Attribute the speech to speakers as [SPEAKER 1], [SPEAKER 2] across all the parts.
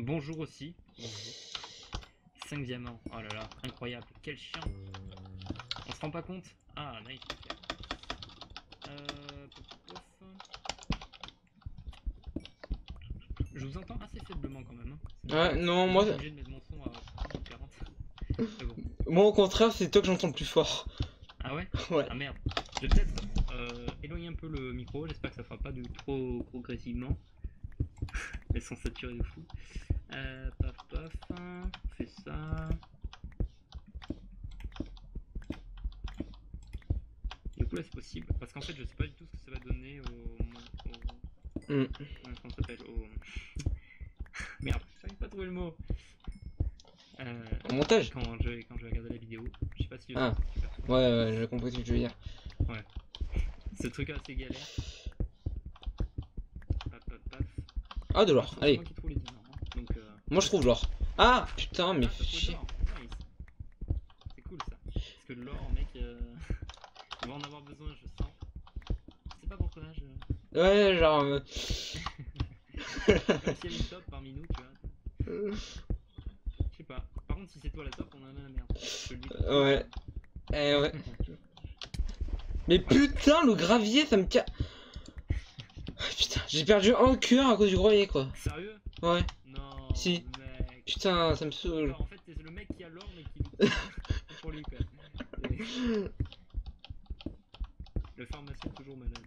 [SPEAKER 1] Bonjour aussi. Bonjour. 5 diamants. Oh là là, incroyable. Quel chien. On se rend pas compte. Ah, nice. Pof, pof. Je vous entends assez faiblement quand même. Hein.
[SPEAKER 2] Ouais, non, moi...
[SPEAKER 1] Je suis obligé de mettre mon son à 40. Mais bon.
[SPEAKER 2] Moi au contraire, c'est toi que j'entends le plus fort.
[SPEAKER 1] Ah ouais?
[SPEAKER 2] Ouais.
[SPEAKER 1] Ah merde. Je vais peut-être éloigner un peu le micro. J'espère que ça fera pas du trop progressivement. Elles sont saturées de fou. Paf paf. On fait ça. Du coup là c'est possible. Parce qu'en fait je sais pas du tout ce que ça va donner
[SPEAKER 2] Mm.
[SPEAKER 1] comment ça s'appelle Merde, j'arrive pas à trouver le mot.
[SPEAKER 2] Au montage.
[SPEAKER 1] Quand je vais regarder la vidéo. Je sais pas si
[SPEAKER 2] Ah. Ouais, j'ai compris ce que tu veux dire.
[SPEAKER 1] Ouais. Ce truc assez galère. Paf paf paf.
[SPEAKER 2] Ah, de l'or,
[SPEAKER 1] C'est
[SPEAKER 2] allez.
[SPEAKER 1] moi qui trouve les diamants. Hein. Donc,
[SPEAKER 2] Moi je trouve l'or. Ah, putain, mais
[SPEAKER 1] t'as trouvé
[SPEAKER 2] chier.
[SPEAKER 1] l'or. Nice. C'est cool ça. Parce que l'or, mec, on va en avoir besoin, je sens. Je sais pas pourquoi,
[SPEAKER 2] Ouais, genre...
[SPEAKER 1] comme s'il y avait une top parmi nous, tu vois. Je sais pas. Par contre, si c'est toi la top, on en a la merde. Je le dis.
[SPEAKER 2] Ouais. Eh ouais. Mais putain, le gravier, ça me casse. Putain, j'ai perdu un cœur à cause du gravier, quoi.
[SPEAKER 1] Sérieux?
[SPEAKER 2] Ouais.
[SPEAKER 1] Non,
[SPEAKER 2] Si.
[SPEAKER 1] mec.
[SPEAKER 2] Putain, ça me saoule.
[SPEAKER 1] En fait, c'est le mec qui a l'or, mais qui lutte pour lui, quoi. Le pharmacien toujours malade.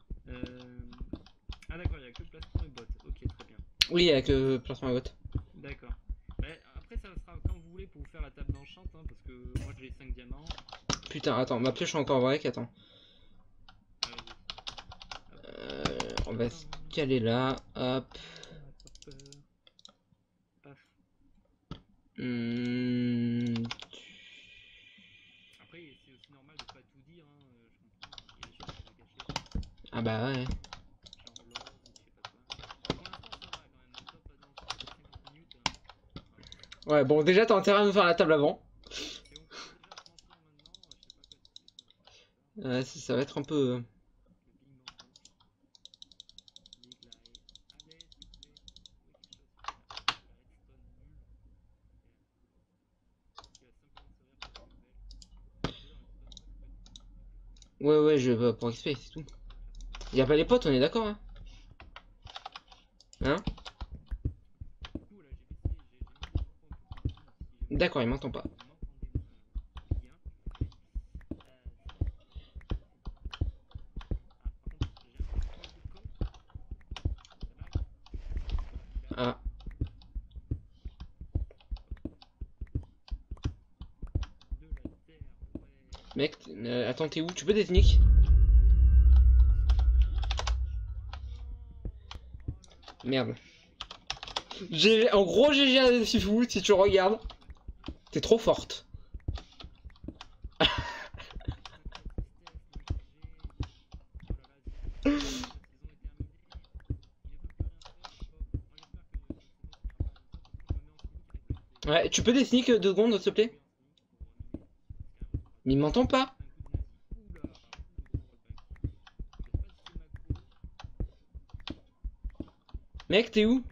[SPEAKER 1] Ah d'accord, il y a que plastron et bottes. Ok, très bien.
[SPEAKER 2] Oui, avec placement à vote.
[SPEAKER 1] D'accord. Après, ça sera quand vous voulez pour vous faire la table d'enchant, hein, parce que moi j'ai 5 diamants.
[SPEAKER 2] Putain, attends, ma pioche est encore break, attends. On va se caler là, hop.
[SPEAKER 1] Paf.
[SPEAKER 2] Hmm.
[SPEAKER 1] Après, c'est aussi normal de pas tout dire, hein, je comprends. Il y a des choses qu'on veut cacher.
[SPEAKER 2] Ah bah ouais.
[SPEAKER 1] Genre l'or ou je sais pas quoi. Pour l'instant, ça va quand même. Le top dans 50 minutes. Voilà.
[SPEAKER 2] Ouais, bon, déjà t'as intérêt à nous faire la table avant.
[SPEAKER 1] Et on peut déjà se lancer maintenant. Je sais pas quoi.
[SPEAKER 2] Ouais, ça va être un peu...
[SPEAKER 1] Le bing bang boom. Big light. Allez, s'il vous plaît. Trouvez quelque chose. La redstone nulle. Qui va simplement servir pour la nouvelle. Un peu de redstone, ouais, ça peut être cool.
[SPEAKER 2] Ouais, je veux pour XP, c'est tout. Y'a pas les potes, on est d'accord, hein? Hein?
[SPEAKER 1] Du coup, là, j'ai baissé, j'ai mis le micro un peu plus loin. Donc, si jamais
[SPEAKER 2] D'accord, il m'entend pas.
[SPEAKER 1] vous m'entendez bien. Ah, par contre, j'ai un problème de code. Ça lag.
[SPEAKER 2] Ah.
[SPEAKER 1] De la terre, ouais.
[SPEAKER 2] Mec, attends, t'es où? Tu peux des techniques? Merde. En gros, GG à Sifu, si tu regardes. T'es trop forte. Ouais, tu peux des sneaks 2 secondes, s'il te plaît? Mais il m'entend pas. Mec, t'es où?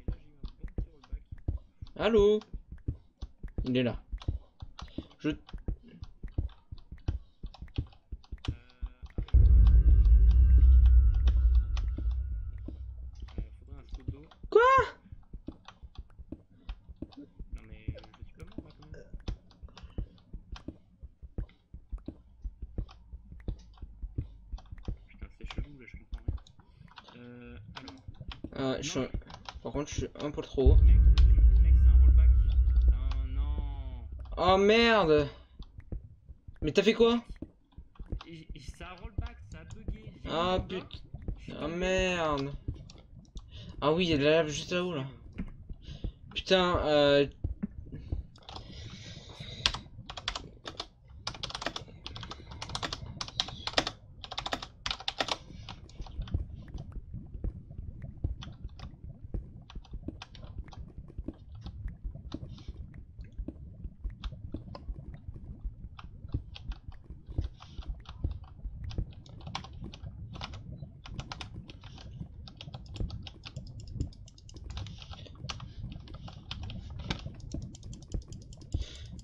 [SPEAKER 2] Allô? Il est là. Je... Quoi?
[SPEAKER 1] Non mais je suis pas mort là quand même. Putain c'est chelou là, je comprends rien. Alors.
[SPEAKER 2] Je suis... Par contre, je suis un peu trop haut.
[SPEAKER 1] Mec, c'est un rollback. Putain non.
[SPEAKER 2] Oh merde! Mais t'as fait quoi?
[SPEAKER 1] Ça a rollback, ça a bugué.
[SPEAKER 2] Ah putain. Ah merde. Ah oui, il y a de la lave juste là-haut là. Putain,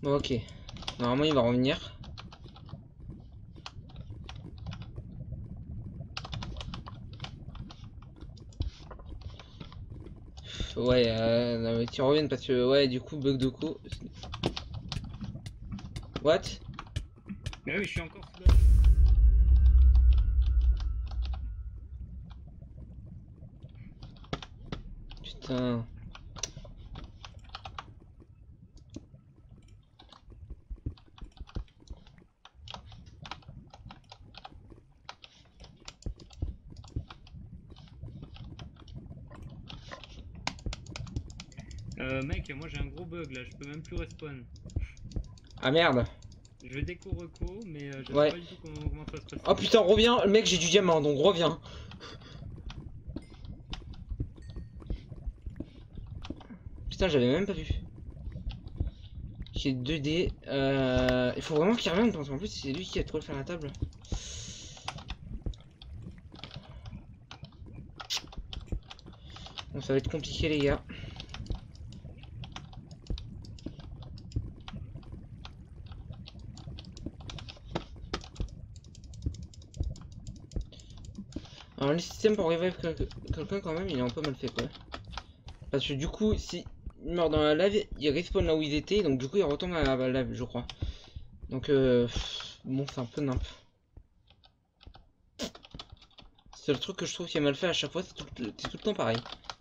[SPEAKER 2] Bon, ok. Normalement, il va revenir. Ouais, non, mais tu reviennes parce que, ouais, du coup, bug de coup. What?
[SPEAKER 1] Mais oui, je suis encore sous la...
[SPEAKER 2] Putain.
[SPEAKER 1] Mec, moi j'ai un gros bug là, je peux même plus respawn.
[SPEAKER 2] Ah merde.
[SPEAKER 1] Je déco reco, mais je sais
[SPEAKER 2] Ouais.
[SPEAKER 1] pas du tout comment ça se passe.
[SPEAKER 2] Oh putain, reviens. Mec, j'ai du diamant, donc reviens. Putain, j'avais même pas vu. J'ai 2D. Il faut vraiment qu'il revienne parce qu'en plus, c'est lui qui a trop faire la table. Bon, ça va être compliqué, les gars. Alors, le système pour revive quelqu'un, quand même, il est un peu mal fait, quoi. Parce que du coup, si il meurt dans la lave, il respawn là où ils étaient, donc du coup, il retombe dans la lave, je crois. Donc, bon, c'est un peu nimp. C'est le truc que je trouve qui est mal fait à chaque fois, c'est tout le temps pareil.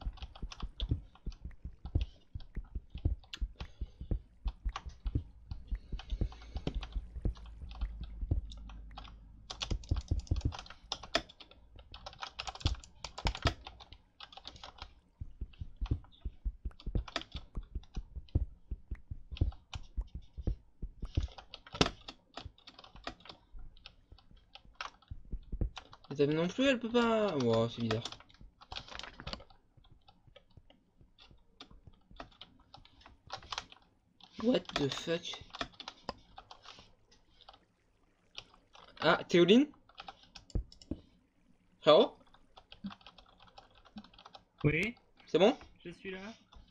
[SPEAKER 2] Et Tam non plus, elle peut pas. Wow, c'est bizarre. What the fuck? Ah, Théoline? Frérot?
[SPEAKER 1] Oui,
[SPEAKER 2] C'est bon?
[SPEAKER 1] je suis là.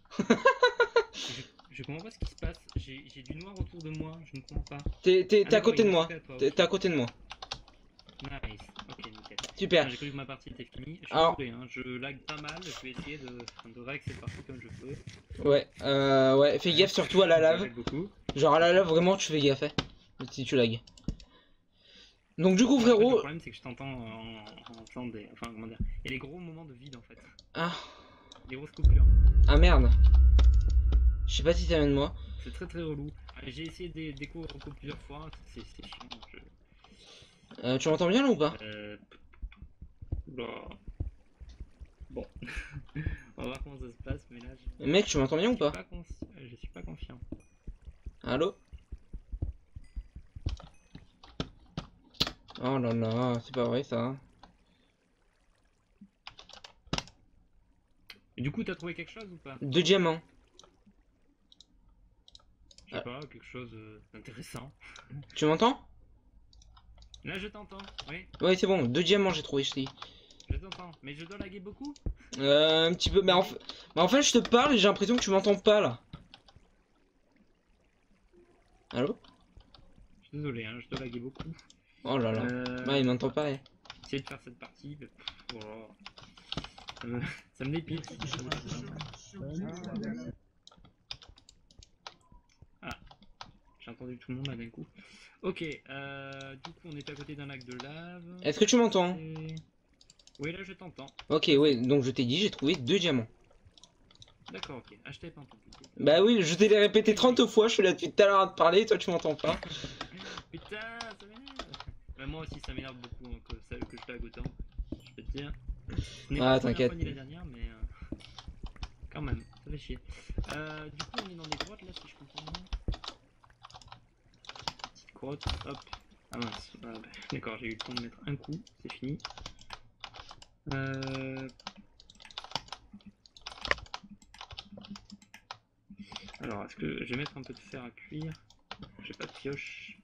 [SPEAKER 1] je comprends pas ce qui se passe, j'ai du noir autour de moi, je ne comprends pas.
[SPEAKER 2] T'es à côté de moi.
[SPEAKER 1] À toi,
[SPEAKER 2] T'es à côté de moi.
[SPEAKER 1] Nice, ok nickel.
[SPEAKER 2] Super.
[SPEAKER 1] J'ai cru que ma partie était finie. Je suis
[SPEAKER 2] Alors,
[SPEAKER 1] désolé, hein, je lag pas mal, je vais essayer de règle cette partie comme je peux.
[SPEAKER 2] ouais, fais gaffe surtout à la lave.
[SPEAKER 1] Beaucoup.
[SPEAKER 2] Genre à la lave, vraiment, tu fais gaffe, hein, si tu lag. Donc du coup,
[SPEAKER 1] En fait, le
[SPEAKER 2] frérot.
[SPEAKER 1] problème c'est que je t'entends en faisant des... Enfin, comment dire... Il y a les gros moments de vide en fait.
[SPEAKER 2] Ah,
[SPEAKER 1] Des grosses coupures.
[SPEAKER 2] ah merde. Je sais pas si t'amènes moi.
[SPEAKER 1] C'est très très relou. J'ai essayé des déco plusieurs fois, c'est chiant.
[SPEAKER 2] Tu m'entends bien là ou pas?
[SPEAKER 1] Oula. Bon. On va voir comment ça se passe, mais là
[SPEAKER 2] Mec, tu m'entends bien ou pas?
[SPEAKER 1] je suis pas confiant.
[SPEAKER 2] Allô? Oh là là, c'est pas vrai ça.
[SPEAKER 1] Et du coup, t'as trouvé quelque chose ou pas?
[SPEAKER 2] 2 diamants.
[SPEAKER 1] Je sais pas, quelque chose d'intéressant.
[SPEAKER 2] Tu m'entends?
[SPEAKER 1] Là, je t'entends, oui.
[SPEAKER 2] Ouais, c'est bon, 2 diamants j'ai trouvé, je te dis.
[SPEAKER 1] Je t'entends, mais je dois laguer beaucoup?
[SPEAKER 2] Un petit peu, mais en fait, je te parle et j'ai l'impression que tu m'entends pas là. Allô?
[SPEAKER 1] Je suis désolé, hein, je dois laguer beaucoup.
[SPEAKER 2] Oh là là. Ouais, il m'entend pas.
[SPEAKER 1] Essayer de faire cette partie, mais voilà. Ça me dépite. Ah, j'ai entendu tout le monde là d'un coup. Ok, du coup on est à côté d'un lac de lave.
[SPEAKER 2] Est-ce que tu m'entends?
[SPEAKER 1] Oui, là je t'entends.
[SPEAKER 2] Ok, ouais, donc je t'ai dit, j'ai trouvé 2 diamants.
[SPEAKER 1] D'accord, ok. Ah, je t'avais pas entendu.
[SPEAKER 2] Bah oui, je t'ai répété 30 fois, je suis là depuis tout à l'heure à te parler et toi tu m'entends pas.
[SPEAKER 1] Putain, ça m'énerve. Bah, moi aussi ça m'énerve beaucoup hein, que je lag autant. Je peux te dire.
[SPEAKER 2] Ah, t'inquiète.
[SPEAKER 1] Ni la dernière, mais quand même, ça fait chier. Du coup, on est dans des grottes là, si je comprends bien. Petite grotte, hop. Ah mince, d'accord, j'ai eu le temps de mettre un coup, c'est fini. Alors, est-ce que je vais mettre un peu de fer à cuire? J'ai pas de pioche.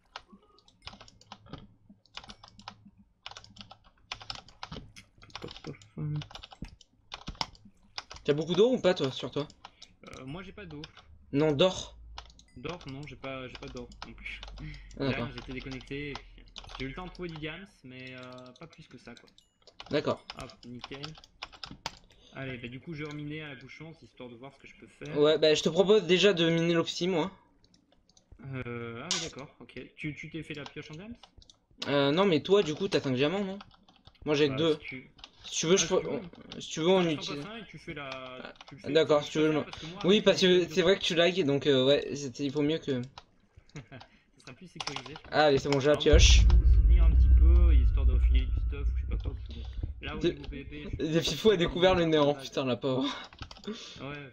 [SPEAKER 2] T'as beaucoup d'eau ou pas toi, sur toi?
[SPEAKER 1] Moi j'ai pas d'eau.
[SPEAKER 2] Non, d'or.
[SPEAKER 1] D'or, non, j'ai pas d'or non plus.
[SPEAKER 2] Ah, d'accord.
[SPEAKER 1] Là, j'étais déconnecté. Et puis, j'ai eu le temps de trouver du diams, mais pas plus que ça, quoi.
[SPEAKER 2] D'accord.
[SPEAKER 1] Hop, nickel. Allez, bah du coup, je vais reminer à la bouchon, histoire de voir ce que je peux faire.
[SPEAKER 2] Ouais, bah je te propose déjà de miner l'opsie, moi.
[SPEAKER 1] Ah oui, d'accord, ok. Tu t'es fait la pioche en diams?
[SPEAKER 2] Non, mais toi, du coup, t'as 5 diamants, non? Moi, j'ai que
[SPEAKER 1] Bah,
[SPEAKER 2] 2.
[SPEAKER 1] si tu...
[SPEAKER 2] Si tu veux,
[SPEAKER 1] Ah, si tu veux.
[SPEAKER 2] si tu veux, on
[SPEAKER 1] Bah, je t'en
[SPEAKER 2] utilise.
[SPEAKER 1] passe un et tu fais la... Tu le fais,
[SPEAKER 2] D'accord, si
[SPEAKER 1] je
[SPEAKER 2] tu veux.
[SPEAKER 1] préfère parce que moi,
[SPEAKER 2] Oui,
[SPEAKER 1] après,
[SPEAKER 2] parce
[SPEAKER 1] je
[SPEAKER 2] que
[SPEAKER 1] vais
[SPEAKER 2] c'est vrai que tu lag, donc ouais, il vaut mieux que.
[SPEAKER 1] Ça sera plus sécurisé, je pense.
[SPEAKER 2] Ah, allez, c'est bon, j'ai la
[SPEAKER 1] Alors moi,
[SPEAKER 2] pioche.
[SPEAKER 1] je peux me soutenir un petit peu, histoire de refiler du stuff ou je sais pas quoi, parce que bon, là, au
[SPEAKER 2] De...
[SPEAKER 1] niveau PVP, je suis...
[SPEAKER 2] The Fifo a découvert le néant,
[SPEAKER 1] lag.
[SPEAKER 2] putain, la pauvre.
[SPEAKER 1] Ouais.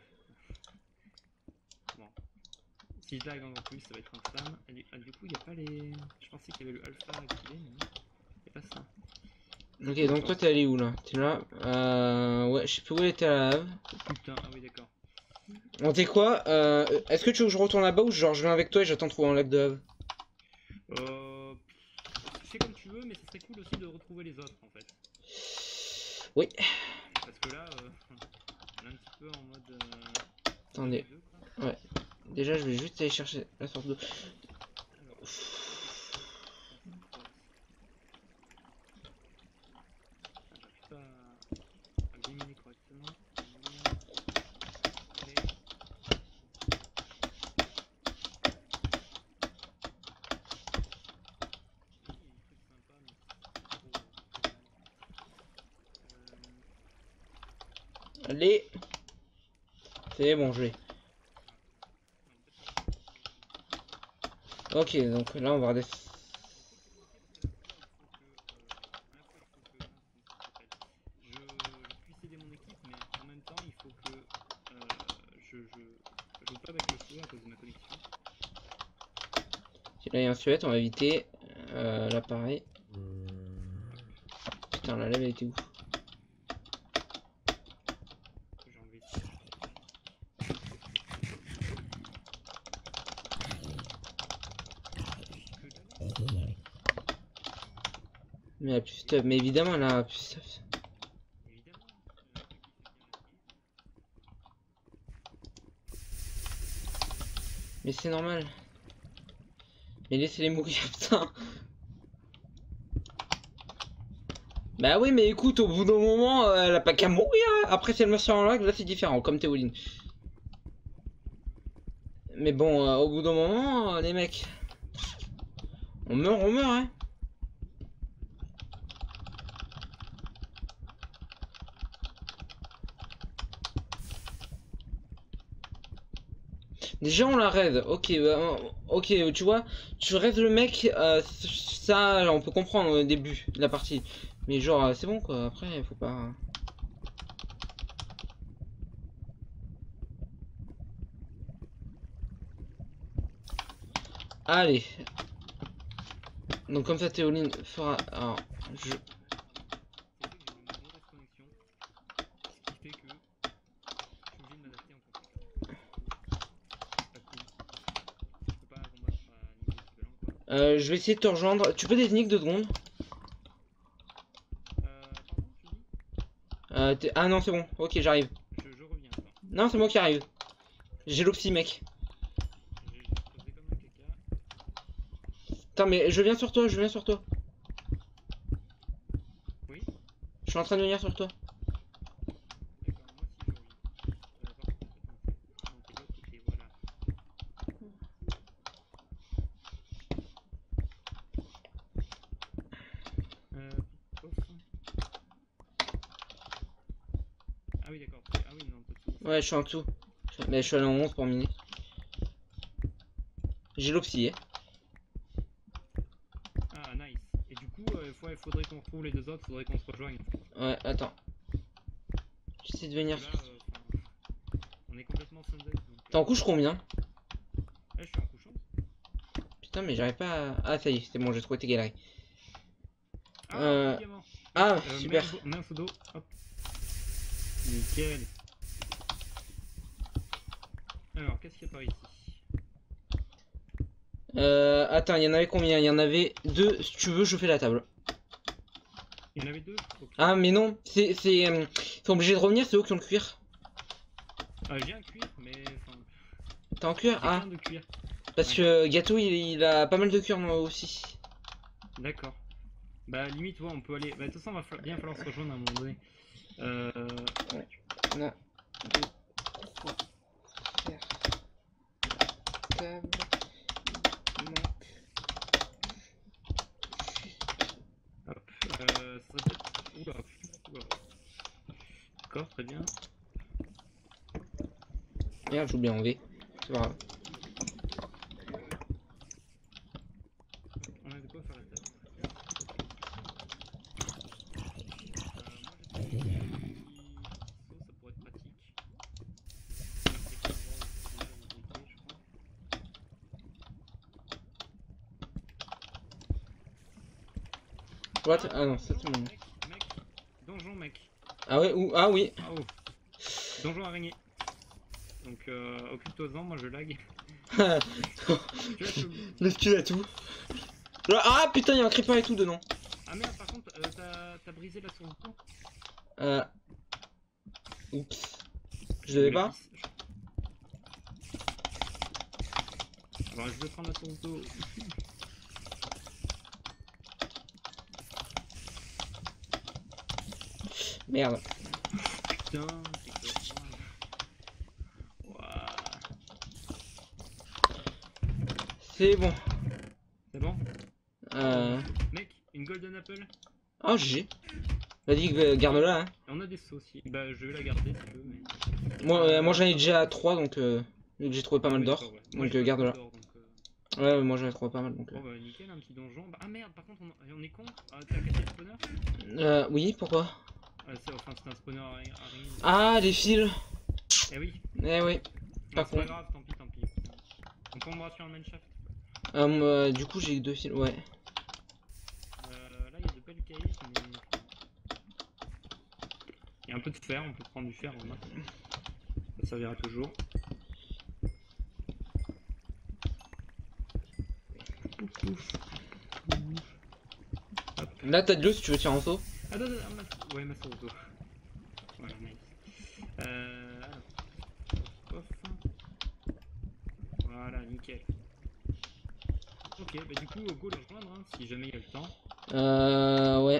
[SPEAKER 1] Bon. Si je lag encore plus, ça va être infâme. Du coup, il n'y a pas les... Je pensais qu'il y avait le alpha activé, mais non. Il n'y a pas ça.
[SPEAKER 2] Ok, donc toi, t'es allé où là? T'es là? Ouais, je sais plus où elle était à la lave.
[SPEAKER 1] Putain, ah oui, d'accord.
[SPEAKER 2] On t'es quoi? Est-ce que tu veux que je retourne là-bas ou genre je viens avec toi et j'attends de trouver un lac de lave?
[SPEAKER 1] Fais comme tu veux, mais ce serait cool aussi de retrouver les autres, en fait.
[SPEAKER 2] Oui.
[SPEAKER 1] Parce que là, on est un petit peu en mode...
[SPEAKER 2] Attendez.
[SPEAKER 1] deux, quoi.
[SPEAKER 2] Ouais. Déjà, je vais juste aller chercher la sorte d'eau.
[SPEAKER 1] Alors, j'arrive pas à bien miner correctement. Allez. Il y a des trucs sympas, mais c'est trop
[SPEAKER 2] Allez. C'est bon, je vais.
[SPEAKER 1] non, peut-être pas.
[SPEAKER 2] Ok, donc là, on va redescendre.
[SPEAKER 1] Je puisse aider mon équipe, mais en même temps, il faut que je joue pas avec le feu à cause de ma connexion.
[SPEAKER 2] Ok, là, il y a un suet, on va éviter. Là, pareil. Putain, la lave, elle était où?
[SPEAKER 1] J'ai enlevé ça.
[SPEAKER 2] Mais elle a plus de stuff. Mais évidemment, elle a plus de stuff.
[SPEAKER 1] Évidemment,
[SPEAKER 2] Mais c'est normal. Mais laissez-les mourir, putain. Bah oui, mais écoute, au bout d'un moment, elle a pas qu'à mourir. Après, si elle meurt sur un lag, là c'est différent, comme Théoline. Mais bon, au bout d'un moment, les mecs, on meurt, hein. Déjà, on la raid. Ok, ok, tu vois, tu raides le mec, ça, on peut comprendre au début de la partie. Mais genre, c'est bon quoi. Après, faut pas. Allez. Donc comme ça, Théoline fera. Alors, je. Je vais essayer de te rejoindre. Tu peux désigner 2 secondes. Ah non, c'est bon. Ok, j'arrive.
[SPEAKER 1] Je reviens. Attends.
[SPEAKER 2] Non, c'est moi qui arrive. J'ai l'opsie, mec.
[SPEAKER 1] J'ai creusé comme un caca.
[SPEAKER 2] Putain, mais je viens sur toi, je viens sur toi.
[SPEAKER 1] Oui.
[SPEAKER 2] Je suis en train de venir sur toi.
[SPEAKER 1] D'accord, moi aussi je reviens. Par contre, en fait, non, t'es de l'autre côté, voilà. Pof. Ah oui, d'accord. Ah oui, non, pas de soucis.
[SPEAKER 2] Ouais, je suis en dessous. Mais je suis allé en 11 pour miner. J'ai l'opsie, hein.
[SPEAKER 1] Ah, nice. Et du coup, il faudrait qu'on retrouve les deux autres, faudrait qu'on se rejoigne.
[SPEAKER 2] Ouais, attends. J'essaie de venir.
[SPEAKER 1] Là, on est complètement funded.
[SPEAKER 2] T'es en couche combien?
[SPEAKER 1] Là, je suis en couchant.
[SPEAKER 2] Putain, mais j'arrive pas à. Ah, ça y est, c'est bon, j'ai trouvé tes galeries.
[SPEAKER 1] Ah, diamant.
[SPEAKER 2] Ah, super.
[SPEAKER 1] Main sous dos. Hop. Nickel. Alors, qu'est-ce qu'il y a par ici?
[SPEAKER 2] Attends, il y en avait combien? Il y en avait 2. Si tu veux, je fais la table.
[SPEAKER 1] Il y en avait 2. Okay.
[SPEAKER 2] Ah, mais non, c'est obligé de revenir, c'est eux qui ont le cuir.
[SPEAKER 1] J'ai un cuir, mais.
[SPEAKER 2] T'as en cuir?
[SPEAKER 1] J'ai
[SPEAKER 2] Ah.
[SPEAKER 1] plein de cuir.
[SPEAKER 2] Parce que Gâteau il a pas mal de cœurs aussi.
[SPEAKER 1] D'accord. Bah limite, ouais, on peut aller. Bah de toute façon, bien falloir se rejoindre à un moment donné.
[SPEAKER 2] Ouais. On a 2, 3, faire table.
[SPEAKER 1] Hop. Ça serait peut-être. Oula. Oula. D'accord, très bien.
[SPEAKER 2] Merde, j'ai oublié enlever. C'est pas grave.
[SPEAKER 1] On a de quoi faire la table. Moi j'ai trouvé un petit saut, ça pourrait être pratique.
[SPEAKER 2] What? Ah non, ça c'est mon.
[SPEAKER 1] Mec, donjon mec.
[SPEAKER 2] Ah ouais, ou ah oui.
[SPEAKER 1] Ah oh. Donjon araignée. Donc occupe-toi-en, moi je lag.
[SPEAKER 2] Le skill à tout. Ah putain, il y a un creeper et tout dedans.
[SPEAKER 1] Ah merde, par contre, t'as brisé la source d'eau.
[SPEAKER 2] Oups. Je devais pas.
[SPEAKER 1] Alors je vais prendre la source d'eau.
[SPEAKER 2] Merde.
[SPEAKER 1] Putain, c'est quoi ça? Ouah.
[SPEAKER 2] C'est bon.
[SPEAKER 1] C'est bon? Mec, une golden apple.
[SPEAKER 2] Oh GG. Vas-y, garde-la. Hein.
[SPEAKER 1] On a des sauts aussi. Bah je vais la garder si tu veux, mais.
[SPEAKER 2] Moi j'en ai déjà 3 donc j'ai trouvé pas mal d'or.
[SPEAKER 1] Ouais,
[SPEAKER 2] donc garde-la. Ouais, moi j'en ai trouvé pas mal donc.
[SPEAKER 1] Oh bah nickel, un petit donjon. Bah, ah merde, par contre on est con. Ah, t'as cassé le spawner?
[SPEAKER 2] Oui, pourquoi?
[SPEAKER 1] Enfin c'est un spawner araignée.
[SPEAKER 2] Ah, les fils.
[SPEAKER 1] Eh oui.
[SPEAKER 2] Eh oui. Pas con.
[SPEAKER 1] C'est pas grave, tant pis, tant pis. On tombera sur un mineshaft.
[SPEAKER 2] Du coup j'ai 2 fils, ouais.
[SPEAKER 1] Là il y a de belles cailles, mais. Il y a un peu de fer, on peut prendre du fer en main. Ça servira toujours. Hop.
[SPEAKER 2] Là t'as de l'eau si tu veux tirer en saut.
[SPEAKER 1] Attends, ouais, ma sauce d'eau. Voilà, nice. Alors. Pof. Voilà, nickel. Ok, bah du coup, go le rejoindre hein, si jamais il y a le temps.
[SPEAKER 2] Ouais.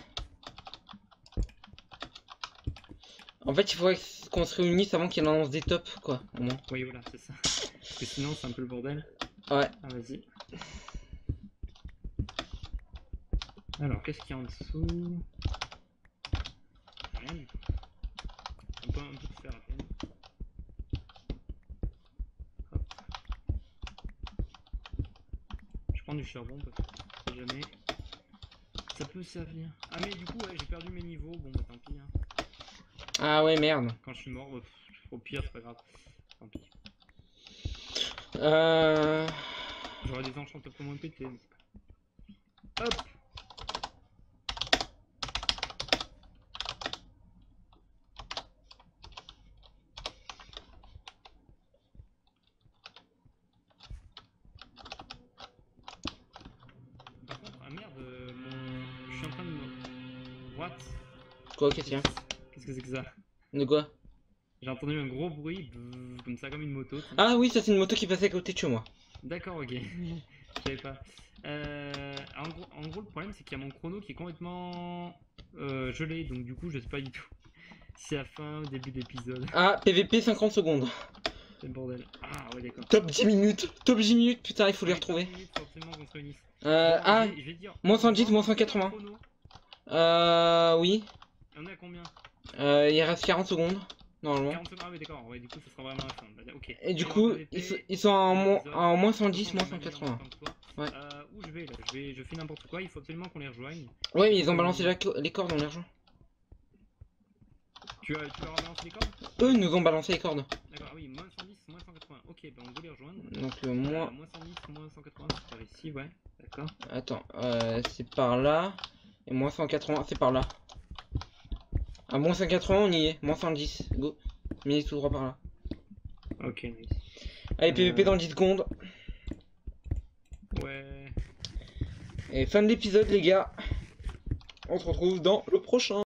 [SPEAKER 2] En fait, il faudrait qu'on se réunisse avant qu'il annonce des tops, quoi, au moins.
[SPEAKER 1] Oui, voilà, c'est ça. Parce que sinon, c'est un peu le bordel.
[SPEAKER 2] Ouais.
[SPEAKER 1] Ah, vas-y. Alors, qu'est-ce qu'il y a en dessous? Rien du tout. Un peu de fer à peine. Hop. Je prends du charbon parce que si jamais ça peut servir. Ah, mais du coup, ouais, j'ai perdu mes niveaux. Bon, bah tant pis. Hein.
[SPEAKER 2] Ah ouais, merde.
[SPEAKER 1] Quand je suis mort, au pire, c'est pas grave. Tant pis. J'aurais des enchants un peu moins pétés. Mais... Hop! Par contre, ah merde, je suis en train de me... What?
[SPEAKER 2] Quoi, qu'est-ce qu'il y a?
[SPEAKER 1] Qu'est-ce que c'est que ça?
[SPEAKER 2] De quoi?
[SPEAKER 1] J'ai entendu un gros bruit, comme ça, comme une moto.
[SPEAKER 2] Ah oui, ça c'est une moto qui passait à côté de chez moi.
[SPEAKER 1] D'accord, ok. Je savais pas. En gros, le problème c'est qu'il y a mon chrono qui est complètement gelé, donc du coup, je sais pas du tout si c'est la fin ou début d'épisode.
[SPEAKER 2] Ah, PVP 50 secondes.
[SPEAKER 1] C'est le bordel. Ah ouais, d'accord.
[SPEAKER 2] Top 10 minutes. Top 10 minutes, putain, il faut les retrouver.
[SPEAKER 1] Faut absolument qu'on se réunisse.
[SPEAKER 2] Ah,
[SPEAKER 1] je vais dire,
[SPEAKER 2] moins 110, moins 180. Oui.
[SPEAKER 1] On est à combien?
[SPEAKER 2] Il reste 40 secondes, normalement.
[SPEAKER 1] 40 secondes, ah oui, d'accord, ouais, du coup, ça sera vraiment la fin. Bah, ok.
[SPEAKER 2] Et du coup, ils sont en moins 110, moins 180. Ouais.
[SPEAKER 1] Où je vais là? Je fais n'importe quoi, il faut absolument qu'on les rejoigne.
[SPEAKER 2] Ouais, mais ils ont balancé les cordes, on les rejoint.
[SPEAKER 1] Tu vas relancer les cordes?
[SPEAKER 2] Eux, ils nous ont balancé les cordes.
[SPEAKER 1] D'accord, ah oui, moins 110, moins 180. Ok, bah on doit les rejoindre.
[SPEAKER 2] Donc, moins
[SPEAKER 1] 110, moins 180, c'est par ici, ouais. D'accord.
[SPEAKER 2] Attends, c'est par là. Et moins 180, c'est par là. À moins 180, on y est. Moins 110, go. Mais tout droit par là.
[SPEAKER 1] Ok, nice.
[SPEAKER 2] Allez, PVP dans 10 secondes.
[SPEAKER 1] Ouais.
[SPEAKER 2] Et fin de l'épisode, les gars. On se retrouve dans le prochain.